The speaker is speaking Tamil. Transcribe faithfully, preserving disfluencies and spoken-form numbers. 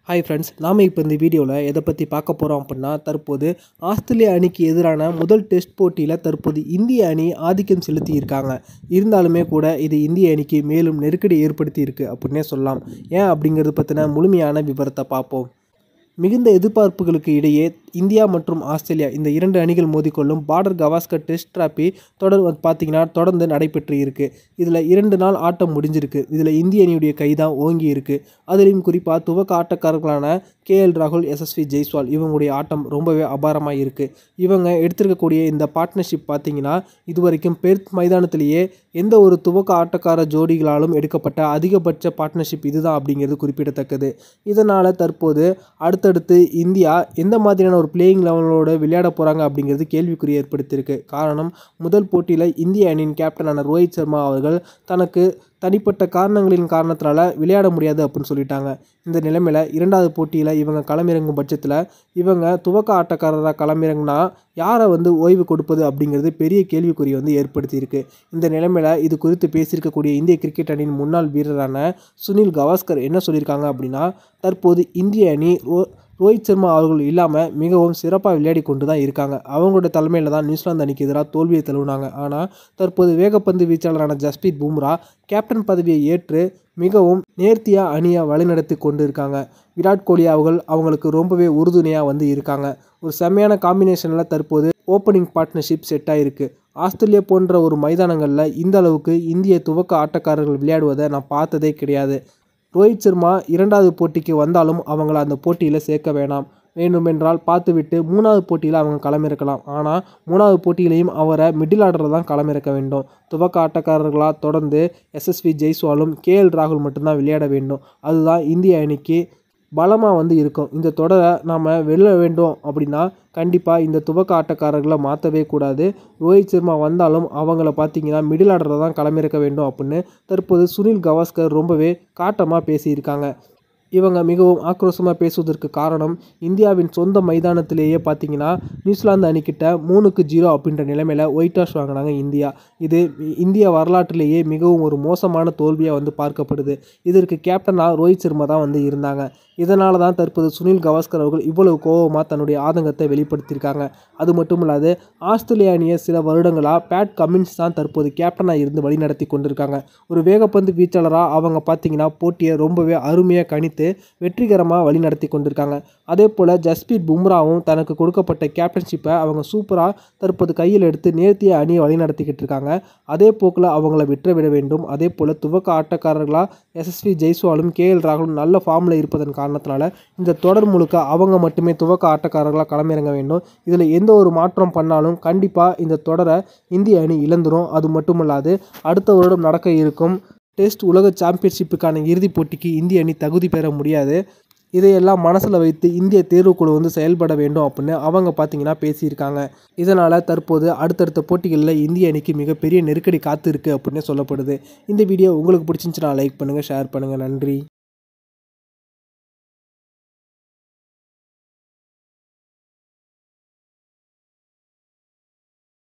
ஹாய் ஃப்ரெண்ட்ஸ், நாம் இப்போ இந்த வீடியோவில் எதை பற்றி பார்க்க போகிறோம் அப்படின்னா, தற்போது ஆஸ்திரேலியா அணிக்கு எதிரான முதல் டெஸ்ட் போட்டியில் தற்போது இந்திய அணி ஆதிக்கம் செலுத்தி இருக்காங்க. இருந்தாலுமே கூட இது இந்திய அணிக்கு மேலும் நெருக்கடி ஏற்படுத்தி இருக்குது அப்படின்னே சொல்லலாம். ஏன் அப்படிங்கிறது பற்றின முழுமையான விவரத்தை பார்ப்போம். மிகுந்த எதிர்பார்ப்புகளுக்கு இடையே இந்தியா மற்றும் ஆஸ்திரேலியா இந்த இரண்டு அணிகள் மோதிக்கொள்ளும் பார்டர் கவாஸ்கர் டெஸ்ட் டிராபி தொடர் பார்த்தீங்கன்னா தொடர்ந்து நடைபெற்று இருக்குது. இதில் இரண்டு நாள் ஆட்டம் முடிஞ்சிருக்கு. இதில் இந்திய அணியுடைய கை தான் ஓங்கி இருக்குது. அதிலையும் குறிப்பாக துவக்க ஆட்டக்காரர்களான கே எல் ராகுல், எஸ்எஸ்வி ஜெய்ஸ்வால் இவங்களுடைய ஆட்டம் ரொம்பவே அபாரமாக இருக்குது. இவங்க எடுத்திருக்கக்கூடிய இந்த பார்ட்னர்ஷிப் பார்த்தீங்கன்னா இதுவரைக்கும் பெர்த் மைதானத்திலேயே எந்த ஒரு துவக்க ஆட்டக்கார ஜோடிகளாலும் எடுக்கப்பட்ட அதிகபட்ச பார்ட்னர்ஷிப் இதுதான் அப்படிங்கிறது குறிப்பிடத்தக்கது. இதனால் தற்போது அடுத்தடுத்து இந்தியா எந்த மாதிரியான ஒரு பிளேயிங் லெவலோடு விளையாட போகிறாங்க அப்படிங்கிறது கேள்விக்குறி ஏற்படுத்தியிருக்கு. காரணம், முதல் போட்டியில் இந்திய அணியின் கேப்டனான ரோஹித் சர்மா அவர்கள் தனக்கு தனிப்பட்ட காரணங்களின் காரணத்தினால விளையாட முடியாது அப்படின்னு சொல்லிட்டாங்க. இந்த நிலைமையில் இரண்டாவது போட்டியில் இவங்க களமிறங்கும் பட்சத்தில் இவங்க துவக்க ஆட்டக்காரராக களமிறங்கினா யாரை வந்து ஓய்வு கொடுப்பது அப்படிங்கிறது பெரிய கேள்விக்குறி வந்து ஏற்படுத்தியிருக்கு. இந்த நிலைமையில் இது குறித்து பேசியிருக்கக்கூடிய இந்திய கிரிக்கெட் அணியின் முன்னாள் வீரரான சுனில் கவாஸ்கர் என்ன சொல்லியிருக்காங்க அப்படின்னா, தற்போது இந்திய அணி ரோ ரோஹித் சர்மா அவர்கள் இல்லாமல் மிகவும் சிறப்பாக விளையாடி கொண்டு தான் இருக்காங்க. அவங்களோட தலைமையில் தான் நியூசிலாந்து அணிக்கு எதிராக தோல்வியை தழுவினாங்க. ஆனால் தற்போது வேகப்பந்து வீச்சாளரான ஜஸ்பிரீத் பும்ரா கேப்டன் பதவியை ஏற்று மிகவும் நேர்த்தியாக அணியை வழிநடத்தி கொண்டு இருக்காங்க. விராட் கோலி அவர்கள் அவங்களுக்கு ரொம்பவே உறுதுணையாக வந்து இருக்காங்க. ஒரு செம்மையான காம்பினேஷனில் தற்போது ஓப்பனிங் பார்ட்னர்ஷிப் செட் ஆகிருக்கு. ஆஸ்திரேலியா போன்ற ஒரு மைதானங்களில் இந்த அளவுக்கு இந்திய துவக்க ஆட்டக்காரர்கள் விளையாடுவதை நான் பார்த்ததே கிடையாது. ரோஹித் சர்மா இரண்டாவது போட்டிக்கு வந்தாலும் அவங்கள அந்த போட்டியில் சேர்க்க வேணாம். வேண்டுமென்றால் பார்த்துவிட்டு மூணாவது போட்டியில் அவங்க களமிறக்கலாம். ஆனால் மூணாவது போட்டியிலையும் அவரை மிடில் ஆர்டரில் தான் களமிறக்க வேண்டும். துவக்க ஆட்டக்காரர்களாக தொடர்ந்து எஸ்எஸ்வி ஜெய்ஸ்வாலும் கே எல் ராகுல் மட்டும்தான் விளையாட வேண்டும். அதுதான் இந்திய அணிக்கு பலமாக வந்து இருக்கும். இந்த தொடரை நாம் வெல்ல வேண்டும் அப்படின்னா கண்டிப்பாக இந்த துவக்க ஆட்டக்காரர்களை மாற்றவே கூடாது. ரோஹித் சர்மா வந்தாலும் அவங்கள பார்த்தீங்கன்னா மிடில் ஆர்டரில் தான் களமிறக்க வேண்டும் அப்படின்னு தற்போது சுனில் கவாஸ்கர் ரொம்பவே காட்டமாக பேசியிருக்காங்க. இவங்க மிகவும் ஆக்ரோஷமாக பேசுவதற்கு காரணம், இந்தியாவின் சொந்த மைதானத்திலேயே பார்த்தீங்கன்னா நியூசிலாந்து அணிக்கிட்ட மூணுக்கு ஜீரோ அப்படின்ற நிலைமையில் ஒயிட் வாஷ் வாங்கினாங்க இந்தியா. இது இந்திய வரலாற்றிலேயே மிகவும் ஒரு மோசமான தோல்வியாக வந்து பார்க்கப்படுது. இதற்கு கேப்டனாக ரோஹித் சர்மா தான் வந்து இருந்தாங்க. இதனால தான் தற்போது சுனில் கவாஸ்கர் அவர்கள் இவ்வளவு கோபமாக தன்னுடைய ஆதங்கத்தை வெளிப்படுத்தியிருக்காங்க. அது மட்டும் இல்லாது ஆஸ்திரேலிய அணியை சில வருடங்களாக பேட் கமின்ஸ் தான் தற்போது கேப்டனாக இருந்து வழிநடத்தி கொண்டிருக்காங்க. ஒரு வேகப்பந்து வீச்சாளராக அவங்க பார்த்தீங்கன்னா போட்டியை ரொம்பவே அருமையாக கணித்து வெற்றிகரமாக வழிநடத்தி கொண்டிருக்காங்க. அதே போல் ஜஸ்பிரீத் பும்ராவும் தனக்கு கொடுக்கப்பட்ட கேப்டன்ஷிப்பை அவங்க சூப்பராக தற்போது கையில் எடுத்து நேர்த்திய அணியை வழிநடத்திக்கிட்டு இருக்காங்க. அதே போக்கில் அவங்கள விட்டுற விட வேண்டும். அதே போல் துவக்க ஆட்டக்காரர்களாக எஸ்எஸ்வி ஜெய்ஸ்வாலும் கே எல் ராகுலும் நல்ல ஃபார்மில் இருப்பதன் காரணத்தினால இந்த தொடர் முழுக்க அவங்க மட்டுமே துவக்க ஆட்டக்காரர்களாக களமிறங்க வேண்டும். இதில் எந்த ஒரு மாற்றம் பண்ணாலும் கண்டிப்பாக இந்த தொடரை இந்திய அணி இழந்துடும். அது மட்டுமல்லாது அடுத்த வருடம் நடக்க இருக்கும் டெஸ்ட் உலக சாம்பியன்ஷிப்புக்கான இறுதிப் போட்டிக்கு இந்திய அணி தகுதி பெற முடியாது. இதையெல்லாம் மனசில் வைத்து இந்திய தேர்வுக்குழு வந்து செயல்பட வேண்டும் அப்படின்னு அவங்க பார்த்தீங்கன்னா பேசியிருக்காங்க. இதனால் தற்போது அடுத்தடுத்த போட்டிகளில் இந்திய அணிக்கு மிகப்பெரிய நெருக்கடி காத்து இருக்குது அப்படின்னு சொல்லப்படுது. இந்த வீடியோ உங்களுக்கு பிடிச்சிருந்துச்சுன்னா லைக் பண்ணுங்கள், ஷேர் பண்ணுங்கள். நன்றி.